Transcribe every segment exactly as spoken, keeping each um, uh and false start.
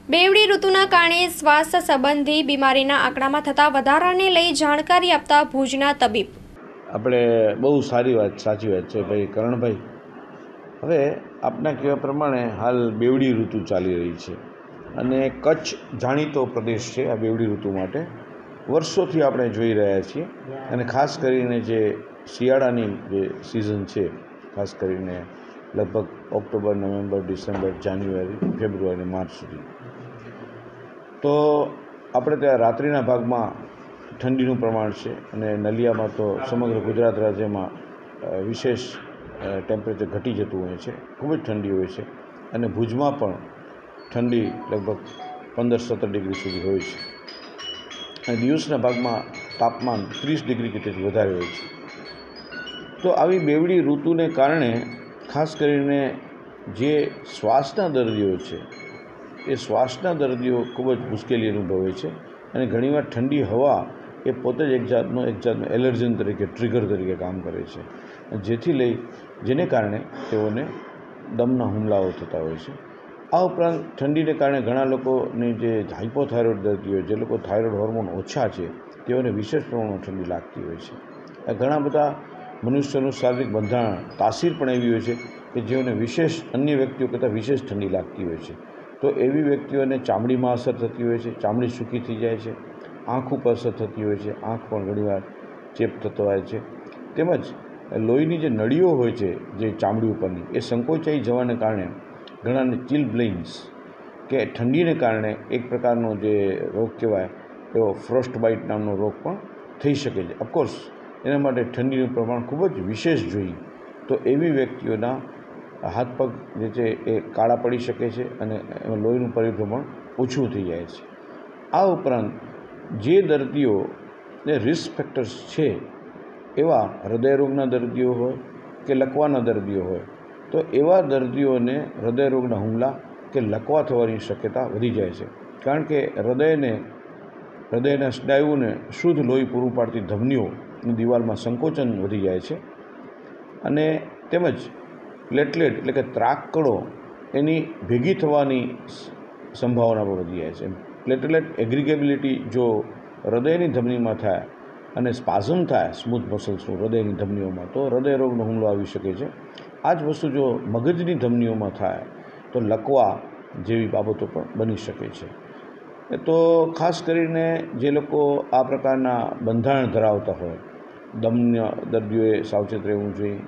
બેવડી ઋતુના કારણે સ્વાસ્થ્ય સંબંધી બીમારીના આંકડામાં થતા વધારાને લઈ જાણકારી આપતા ભુજના તબીબ. આપણે બહુ સારી વાત સાચી વાત છે ભાઈ કરણભાઈ. હવે આપના કહેવા પ્રમાણે હાલ બેવડી ઋતુ ચાલી રહી છે અને કચ્છ જાણીતો પ્રદેશ છે આ બેવડી ઋતુ માટે. વર્ષોથી આપણે જોઈ રહ્યા છીએ અને ખાસ કરીને જે શિયાળાની જે સિઝન છે, ખાસ કરીને લગભગ October, November, December, January, February, March સુધી, તો આપણે ત્યાં રાત્રિના ભાગમાં ઠંડીનું પ્રમાણ છે અને નલિયામાં તો સમગ્ર ગુજરાત રાજ્યમાં વિશેષ ટેમ્પરેચર ઘટી જતું હોય છે, ખૂબ જ ઠંડી હોય છે અને ભુજમાં પણ ઠંડી લગભગ પંદર સત્તર ડિગ્રી સુધી હોય છે અને દિવસના ભાગમાં તાપમાન ત્રીસ ડિગ્રી કરતાં વધારે હોય છે. તો આવી બેવડી ઋતુને કારણે ખાસ કરીને જે શ્વાસના દર્દીઓ છે એ શ્વાસના દર્દીઓ ખૂબ જ મુશ્કેલી અનુભવે છે અને ઘણીવાર ઠંડી હવા એ પોતે જ એક જાતનો એક જાતનું એલર્જન તરીકે, ટ્રિગર તરીકે કામ કરે છે, જેથી લઈ જેને કારણે તેઓને દમના હુમલાઓ થતા હોય છે. આ ઉપરાંત ઠંડીને કારણે ઘણા લોકોની જે હાઇપોથાઇરોઇડ દર્દીઓ, જે લોકો થાઇરોઇડ હોર્મોન ઓછા છે, તેઓને વિશેષ પ્રમાણમાં ઠંડી લાગતી હોય છે. આ ઘણા બધા મનુષ્યનું શારીરિક બંધારણ તાસીર પણ એવી હોય છે કે જેઓને વિશેષ અન્ય વ્યક્તિઓ કરતાં વિશેષ ઠંડી લાગતી હોય છે. તો એવી વ્યક્તિઓને ચામડીમાં અસર થતી હોય છે, ચામડી સૂકી થઈ જાય છે, આંખ ઉપર અસર થતી હોય છે, આંખ પણ ઘણીવાર ચેપ થતો હોય છે, તેમજ લોહીની જે નળીઓ હોય છે જે ચામડી ઉપરની એ સંકોચાઈ જવાને કારણે ઘણાને ચિલબ્લેઇન્સ કે ઠંડીને કારણે એક પ્રકારનો જે રોગ કહેવાય એવો ફ્રોસ્ટ બાઇટ નામનો રોગ પણ થઈ શકે છે. ઓફકોર્સ એના માટે ઠંડીનું પ્રમાણ ખૂબ જ વિશેષ જોઈએ. તો એવી વ્યક્તિઓના હાથ પગ જે છે એ કાળા પડી શકે છે અને એમાં લોહીનું પરિભ્રમણ ઓછું થઈ જાય છે. આ ઉપરાંત જે દર્દીઓને રિસ્ક ફેક્ટર્સ છે, એવા હૃદયરોગના દર્દીઓ હોય કે લકવાના દર્દીઓ હોય, તો એવા દર્દીઓને હૃદયરોગના હુમલા કે લકવા થવાની શક્યતા વધી જાય છે. કારણ કે હૃદયને હૃદયના સ્નાયુઓને શુદ્ધ લોહી પૂરું પાડતી ધમનીઓની દિવાલમાં સંકોચન વધી જાય છે અને તેમજ પ્લેટલેટ એટલે કે ત્રાકકણો એની ભેગી થવાની સંભાવના પણ વધી જાય છે. પ્લેટલેટ એગ્રીગેબિલિટી જો હૃદયની ધમનીમાં થાય અને સ્પાઝમ થાય સ્મૂથ મસલ્સનું હૃદયની ધમનીઓમાં, તો હૃદયરોગનો હુમલો આવી શકે છે. આ જ વસ્તુ જો મગજની ધમનીઓમાં થાય તો લકવા જેવી બાબતો પણ બની શકે છે. તો ખાસ કરીને જે લોકો આ પ્રકારના બંધારણ ધરાવતા હોય, દમના દર્દીઓએ સાવચેત રહેવું જોઈએ.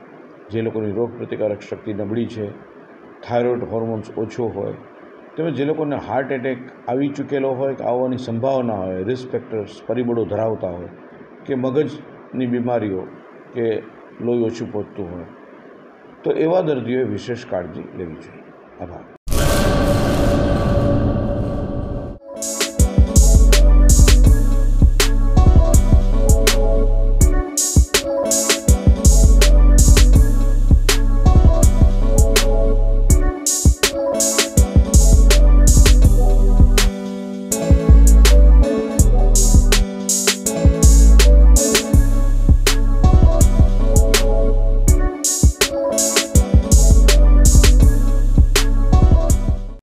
જે લોકોની રોગ પ્રતિકારક શક્તિ નબળી છે, થાઇરોઇડ હોર્મોન્સ ઓછો હોય, તેમજ જે લોકોને હાર્ટ એટેક આવી ચૂકેલો હોય કે આવવાની સંભાવના હોય, રિસ્ક ફેક્ટર્સ પરિબળો ધરાવતા હોય, કે મગજની બીમારીઓ કે લોહી ઓછું પહોંચતું હોય, તો એવા દર્દીઓએ વિશેષ કાળજી લેવી જોઈએ. આભાર.